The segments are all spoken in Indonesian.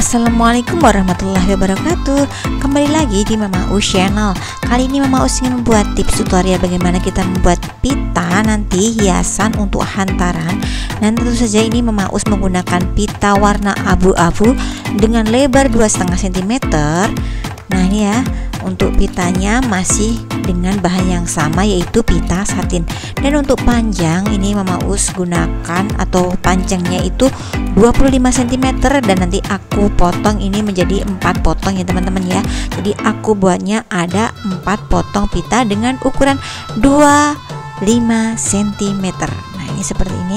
Assalamualaikum warahmatullahi wabarakatuh. Kembali lagi di Mama Us Channel. Kali ini Mama Us ingin membuat tips tutorial bagaimana kita membuat pita nanti hiasan untuk hantaran. Dan tentu saja ini Mama Us menggunakan pita warna abu-abu dengan lebar 2,5 cm. Nah ini ya, untuk pitanya masih dengan bahan yang sama, yaitu pita satin. Dan untuk panjang ini Mama Us gunakan atau panjangnya itu 25 cm, dan nanti aku potong ini menjadi 4 potong ya teman-teman ya. Jadi aku buatnya ada 4 potong pita dengan ukuran 25 cm. Nah ini seperti ini.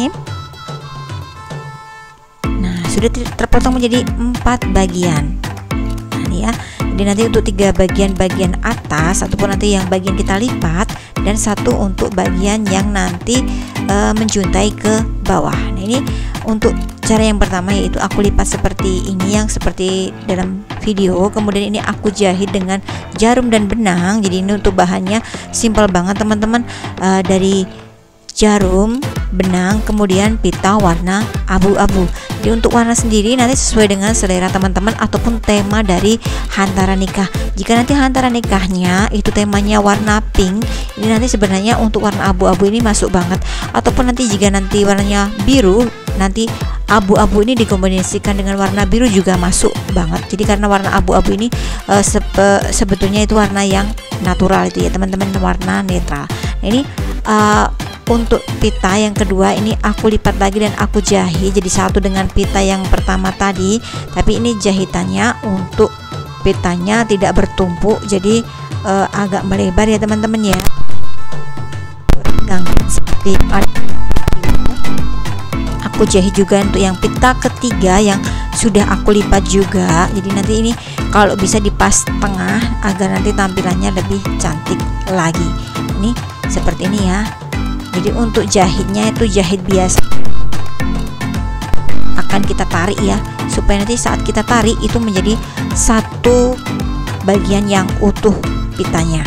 Nah sudah terpotong menjadi 4 bagian. Nah ini ya. Jadi nanti untuk 3 bagian atas ataupun nanti yang bagian kita lipat, dan 1 untuk bagian yang nanti menjuntai ke bawah. Nah ini untuk cara yang pertama, yaitu aku lipat seperti ini yang seperti dalam video. Kemudian ini aku jahit dengan jarum dan benang. Jadi ini untuk bahannya simple banget teman-teman, dari jarum, benang, kemudian pita warna abu-abu. Jadi untuk warna sendiri nanti sesuai dengan selera teman-teman ataupun tema dari hantaran nikah. Jika nanti hantaran nikahnya itu temanya warna pink, ini nanti sebenarnya untuk warna abu-abu ini masuk banget. Ataupun nanti jika nanti warnanya biru, nanti abu-abu ini dikombinasikan dengan warna biru juga masuk banget. Jadi karena warna abu-abu ini sebetulnya itu warna yang natural itu ya teman-teman, warna netral. Nah ini untuk pita yang kedua ini aku lipat lagi dan aku jahit jadi satu dengan pita yang pertama tadi. Tapi ini jahitannya untuk pitanya tidak bertumpuk, jadi agak melebar ya teman-teman ya. Seperti aku jahit juga untuk yang pita ketiga yang sudah aku lipat juga. Jadi nanti ini kalau bisa dipas tengah agar nanti tampilannya lebih cantik lagi. Ini seperti ini ya. Jadi untuk jahitnya itu jahit biasa, akan kita tarik ya, supaya nanti saat kita tarik itu menjadi satu bagian yang utuh pitanya.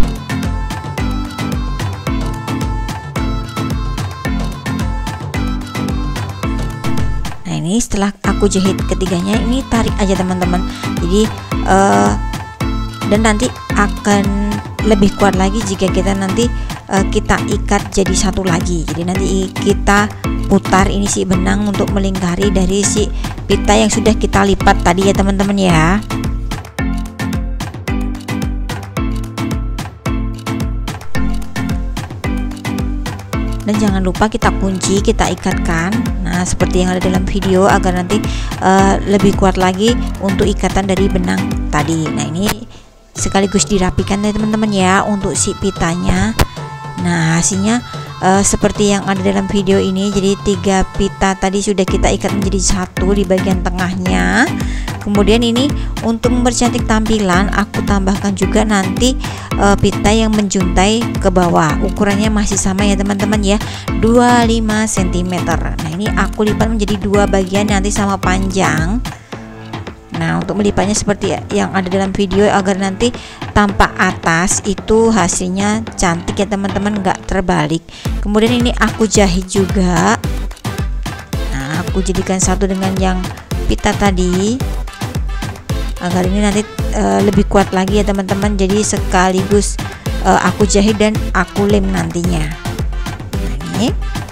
Nah ini setelah aku jahit ketiganya, ini tarik aja teman-teman. Jadi dan nanti akan lebih kuat lagi jika kita nanti kita ikat jadi satu lagi. Jadi nanti kita putar ini si benang untuk melingkari dari si pita yang sudah kita lipat tadi ya teman-teman ya. Dan jangan lupa kita kunci, kita ikatkan. Nah seperti yang ada dalam video, agar nanti lebih kuat lagi untuk ikatan dari benang tadi. Nah ini sekaligus dirapikan ya teman-teman ya untuk si pitanya. Nah hasilnya seperti yang ada dalam video ini. Jadi 3 pita tadi sudah kita ikat menjadi satu di bagian tengahnya. Kemudian ini untuk mempercantik tampilan, aku tambahkan juga nanti pita yang menjuntai ke bawah. Ukurannya masih sama ya teman-teman ya, 25 cm. Nah ini aku lipat menjadi 2 bagian nanti sama panjang. Nah untuk melipatnya seperti yang ada dalam video, agar nanti tampak atas itu hasilnya cantik ya teman-teman, nggak terbalik. Kemudian ini aku jahit juga. Nah aku jadikan satu dengan yang pita tadi, agar ini nanti lebih kuat lagi ya teman-teman. Jadi sekaligus aku jahit dan aku lem nantinya. Nah ini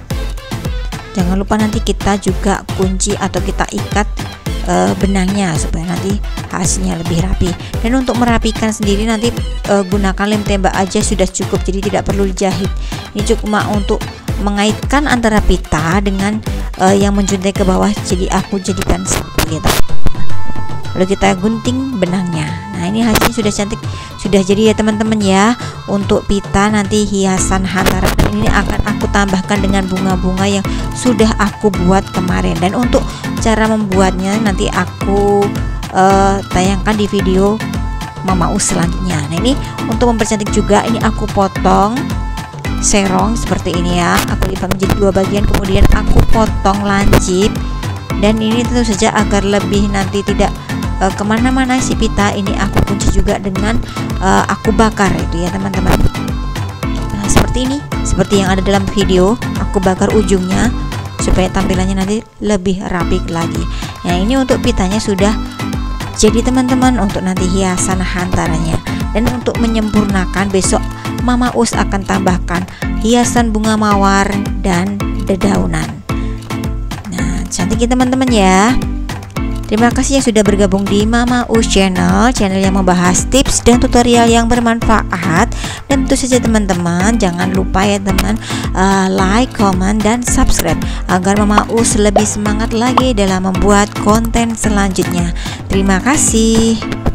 jangan lupa nanti kita juga kunci atau kita ikat benangnya supaya nanti hasilnya lebih rapi. Dan untuk merapikan sendiri nanti gunakan lem tembak aja sudah cukup, jadi tidak perlu dijahit. Ini cukup untuk mengaitkan antara pita dengan yang menjuntai ke bawah. Jadi aku jadikan satu ya, lalu kita gunting benangnya. Nah ini hasilnya sudah cantik, sudah jadi ya teman-teman ya untuk pita nanti hiasan hantaran. Dan ini akan aku tambahkan dengan bunga-bunga yang sudah aku buat kemarin. Dan untuk cara membuatnya nanti aku tayangkan di video Mama Us selanjutnya. Nah ini untuk mempercantik juga, ini aku potong serong seperti ini ya. Aku lipat menjadi 2 bagian, kemudian aku potong lancip. Dan ini tentu saja agar lebih nanti tidak kemana-mana si pita, ini aku kunci juga dengan aku bakar itu ya teman-teman. Nah seperti ini, seperti yang ada dalam video, aku bakar ujungnya supaya tampilannya nanti lebih rapi lagi. Nah ini untuk pitanya sudah Jadi teman-teman, untuk nanti hiasan hantarannya dan untuk menyempurnakan, besok Mama Us akan tambahkan hiasan bunga mawar dan dedaunan. Nah, cantik ya teman-teman ya. Terima kasih yang sudah bergabung di Mama Us channel yang membahas tips dan tutorial yang bermanfaat. Dan tentu saja teman-teman, jangan lupa ya teman, like, comment, dan subscribe agar Mama Us lebih semangat lagi dalam membuat konten selanjutnya. Terima kasih.